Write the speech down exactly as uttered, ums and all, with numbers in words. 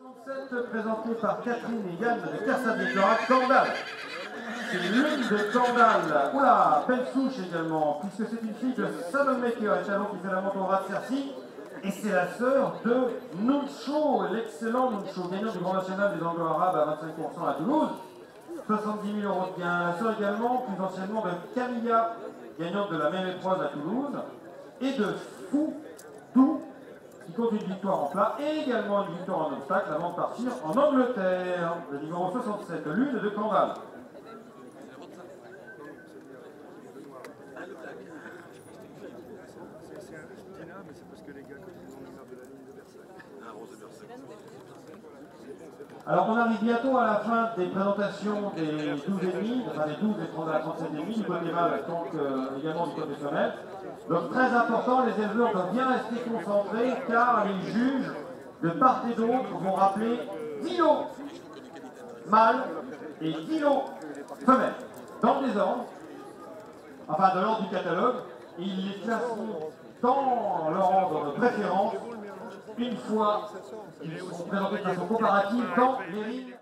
soixante-sept présentée par Catherine et Yann de Casadécora, Candale. C'est l'une de Candale. Oula, belle souche également, puisque c'est une fille de Salomé qui est talon qui fait la montée au rat de Cercy. Et c'est la sœur de Nuncho, l'excellent Nuncho, gagnant du Grand National des Anglo-Arabes à vingt-cinq pour cent à Toulouse. soixante-dix mille euros de gain. La sœur également, plus anciennement, de Camilla, gagnante de la même épreuve à Toulouse. Et de Foudou, qui compte une victoire en plat et également une victoire en obstacle avant de partir en Angleterre. Le numéro soixante-sept, l'une de Candale. Alors on arrive bientôt à la fin des présentations des douze et demi, enfin des douze et à la trente-sept et demi, du côté mâle, donc euh, également du côté femelle. Donc très important, les éleveurs doivent bien rester concentrés car les juges de part et d'autre vont rappeler dix lots mâles et dix lots femelles, dans le désordre, enfin de l'ordre du catalogue, et ils les classeront dans leur ordre de préférence une fois qu'ils sont présentés de façon comparative dans les lignes.